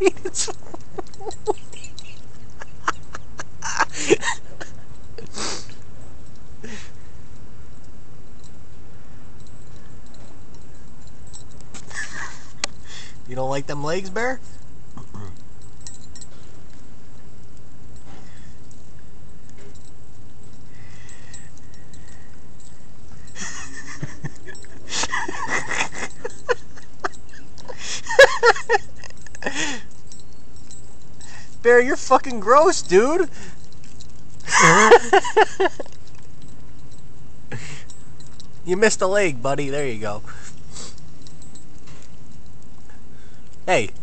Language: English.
It's You don't like them legs, Bear? Bear, you're fucking gross, dude. You missed a leg, buddy. There you go. Hey.